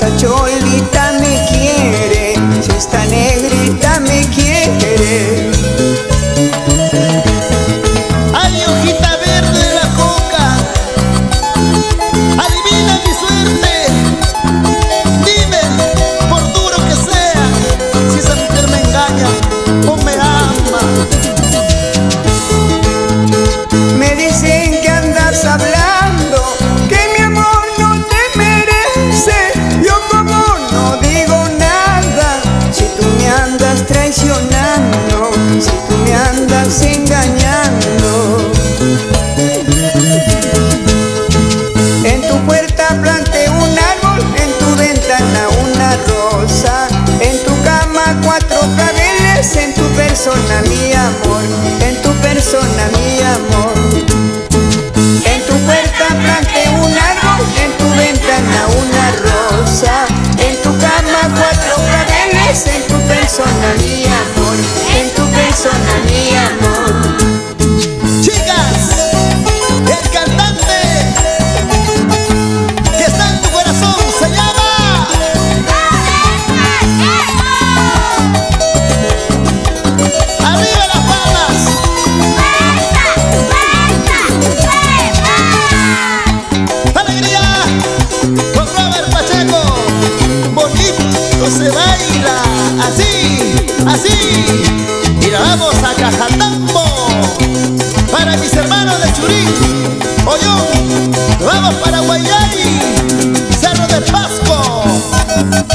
esta cholita me quiere, si esta negrita me quiere. Ay, hojita verde de la coca, adivina mi suerte. Dime, por duro que sea, si esa mujer me engaña o me ama. Me dicen que andas hablando, que mi amor no te merece. Yo como no digo nada, si tú me andas traicionando, si tú me andas engañando. En tu puerta planté un árbol, en tu ventana una rosa, en tu cama 4 claveles, en tu persona mi amor, en tu persona mi amor. En tu puerta planté un árbol, en tu ventana una rosa, en tu cama 4 claveles, en tu persona mi amor, en tu persona mi amor. Chicas, el cantante que está en tu corazón se llama Arriba las palmas. ¡Alegría! Con Robert Pacheco. Bonito se baila, así, así. Y la vamos a Cajatambo. Para mis hermanos de Churí, Ollón, vamos para Guayay, Cerro del Pasco.